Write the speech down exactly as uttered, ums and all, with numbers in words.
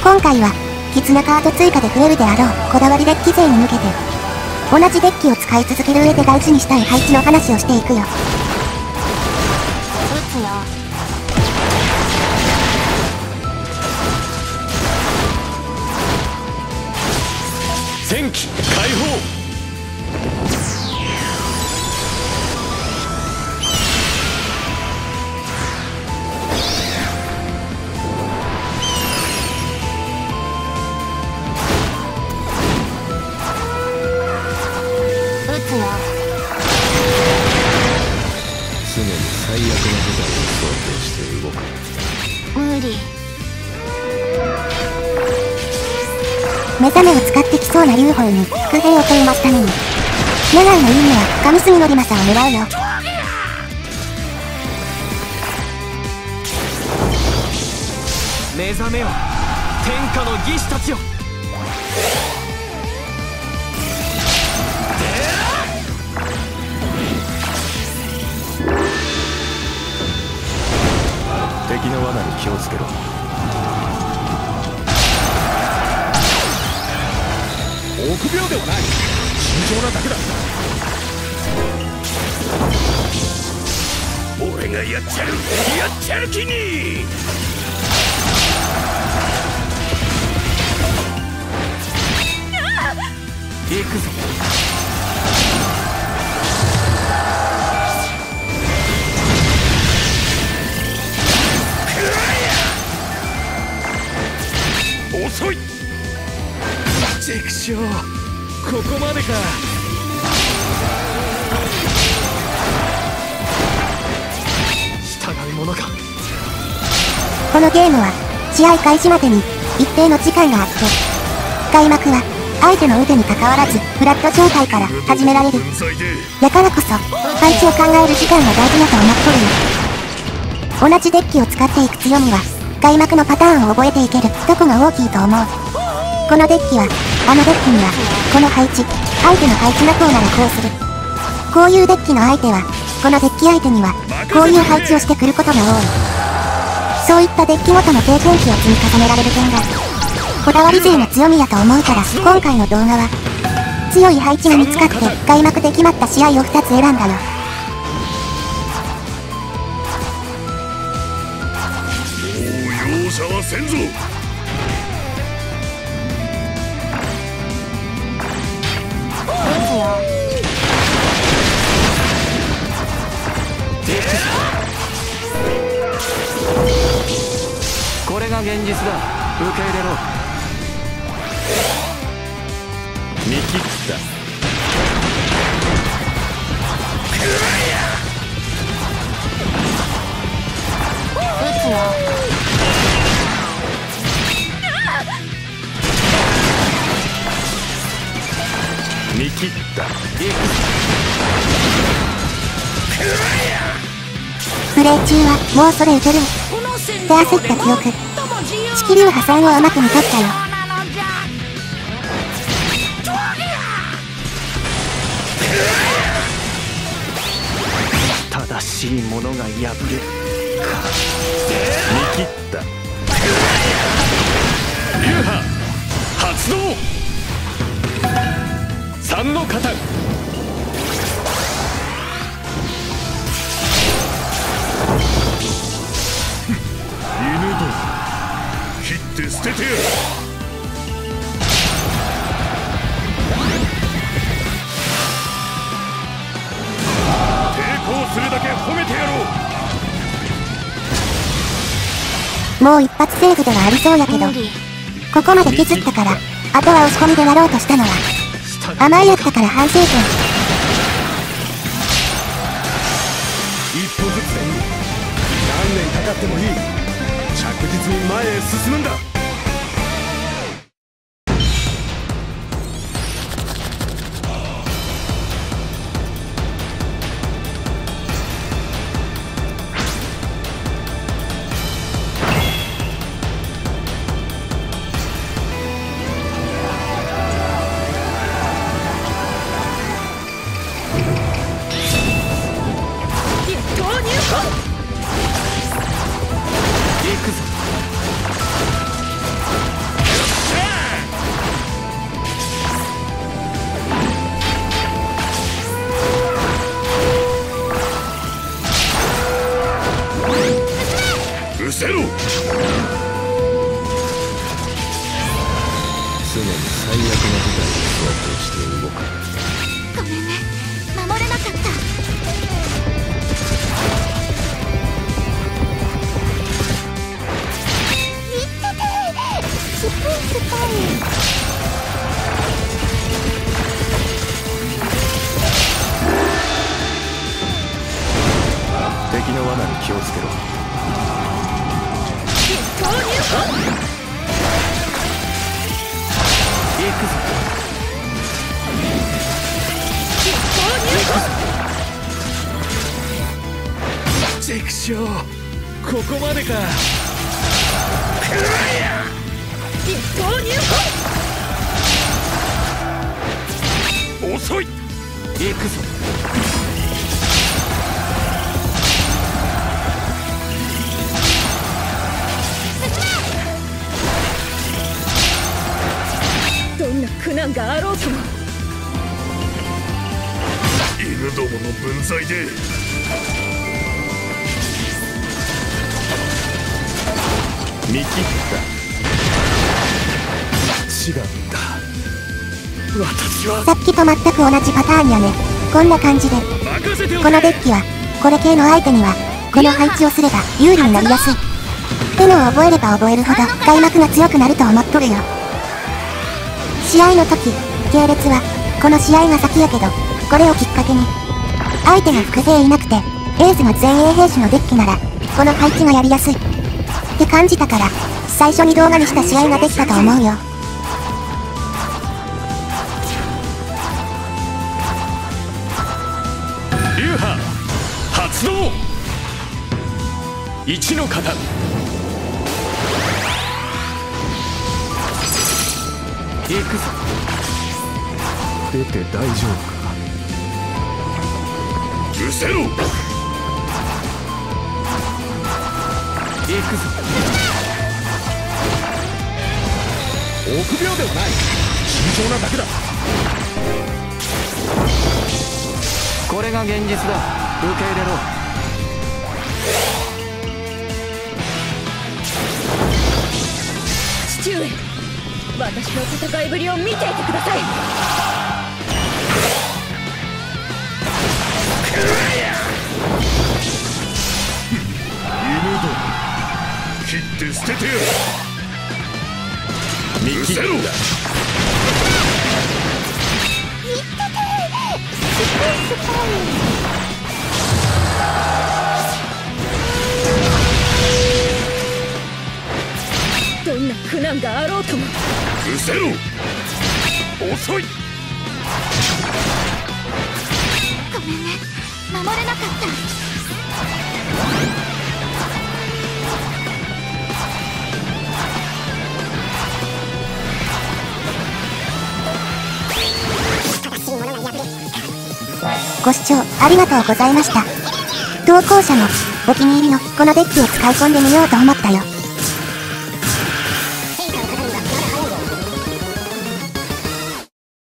今回はキツなカード追加で増えるであろうこだわりデッキ勢に向けて、同じデッキを使い続ける上で大事にしたい配置の話をしていくよ。打つよ。 戦機解放。 常に最悪な事態を想定して動く。 無理。目覚めを使ってきそうな劉邦に伏兵を取りますために、願いの意味は上杉範正を狙うよ。 目覚めよ天下の義士たちよ。 敵の罠に気をつけろ。 臆病ではない、慎重なだけだ。俺がやっちゃるやっちゃる気に。行くぞ。遅い。チクショー、ここまでか。従うものか。 このゲームは試合開始までに一定の時間があって、開幕は相手の腕にかかわらずフラット状態から始められる。だからこそ配置を考える時間が大事だと思っとるよ。同じデッキを使っていく強みは開幕のパターンを覚えていけるとこが大きいと思う。このデッキはあのデッキにはこの配置、相手の配置がこうならこうする。こういうデッキの相手はこのデッキ相手にはこういう配置をしてくることが多い。そういったデッキごとの経験値を積み重ねられる点がこだわり勢の強みやと思うから、今回の動画は強い配置が見つかって開幕で決まった試合をふたつ選んだよ。 もう容赦はせんぞ。これが現実だ。受け入れろ。 見切った。 打つよ。 見切った。 プレイ中はもうそれ打てるって焦った記憶。式流破産をうまく見とったよ。 正しいものが破れるか。 見切った。 流派発動。三の型。 犬ども切って捨ててやる。抵抗するだけ褒めてやろう。もう一発セーブではありそうやけど、ここまで削ったからあとは押し込みでやろうとしたのは甘いやったから反省点。 一歩ずつでいい。何年かかってもいい。着実に前へ進むんだ。 敵の罠に気をつけろ。 投入行くぞ。チェクショー、ここまでか。投入遅い。行くぞ。どんな苦難があろうとも犬どもの分際で見切った。違うんだ、私は。 さっきと全く同じパターンやね。こんな感じで、このデッキはこれ系の相手にはこの配置をすれば有利になりやすいってのを覚えれば覚えるほど開幕が強くなると思っとるよ。試合の時、系列はこの試合が先やけど、これをきっかけに相手が複製いなくてエースが前衛兵士のデッキならこの配置がやりやすいって感じたから、最初に動画にした試合ができたと思うよ。 流派発動。一の型。 行くぞ。 出て大丈夫か。失せろ。 行くぞ。 臆病ではない、慎重なだけだ。 これが現実だ。受け入れろ。父上、私の戦いぶりを見ていてください。 犬ども、切って捨ててやる。見切った。 どんな苦難があろうとも失せろ。遅い。 ごめんね、守れなかった。ご視聴ありがとうございました。投稿者もお気に入りのこのデッキを使い込んでみようと思ったよ。